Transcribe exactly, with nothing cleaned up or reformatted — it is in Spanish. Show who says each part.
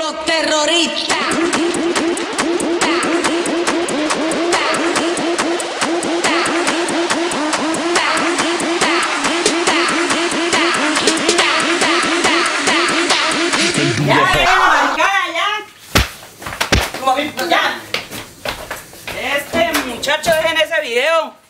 Speaker 1: los terroristas.
Speaker 2: Ya, ya, maricona, ya. Como vi- ya. Este muchacho es en ese video.